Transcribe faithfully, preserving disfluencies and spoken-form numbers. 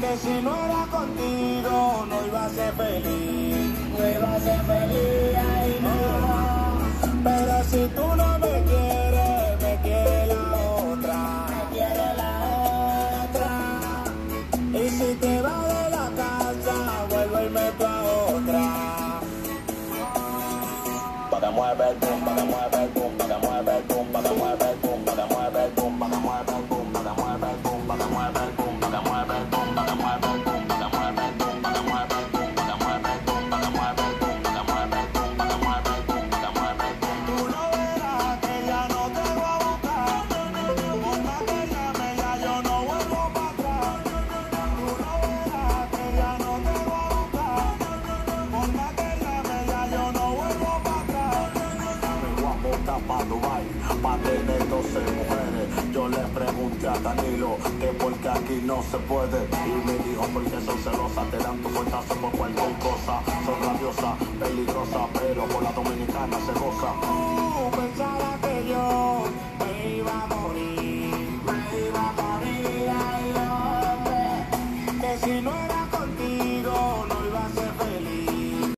que si no era contigo no iba a ser feliz, no iba a ser feliz, ay no. Pero si tú no me quieres, me quiere la otra, me quiere la otra. Y si te vas de la casa, vuelvo y meto a otra. Pa' que mueve el boom, pa' que mueve el boom, pa' que mueve el boom, pa' que mueve el boom, pa' que mueve el boom, pa' que mueve el boom, pa' que mueve el boom, pa' que mueve el boom, pa' que mueve el boom, pa' que mueve el boom, pa' que mueve el boom, pa' que mueve el boom, pa' que mueve el boom, pa' que mueve el boom, pa' que mueve el boom, pa' que mueve el boom, pa' que mueve el boom. Tú no verás que ya no te voy a buscar, por más que llame ya yo no vuelvo para atrás. Tú no verás que ya no te voy a buscar, por más que llame ya yo no vuelvo para atrás. Mi guapo está pa' Dubai, pa' tener doce mujeres. Yo le pregunté a Danilo que porque aquí no se puede, y me dijo porque son celosas, te dan tu fuertazo por cualquier cosa. Son rabiosas, peligrosas, pero por la dominicana se goza.